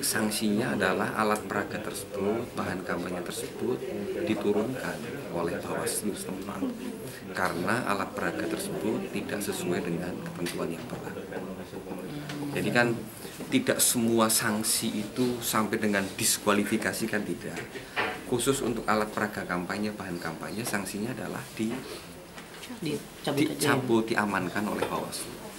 sanksinya adalah alat peraga tersebut, bahan kampanye tersebut diturunkan oleh Bawaslu setempat karena alat peraga tersebut tidak sesuai dengan ketentuan yang berlaku. Jadi kan tidak semua sanksi itu sampai dengan diskualifikasi, kan tidak. Khusus untuk alat peraga kampanye, bahan kampanye, sanksinya adalah dicabut, diamankan oleh Bawaslu.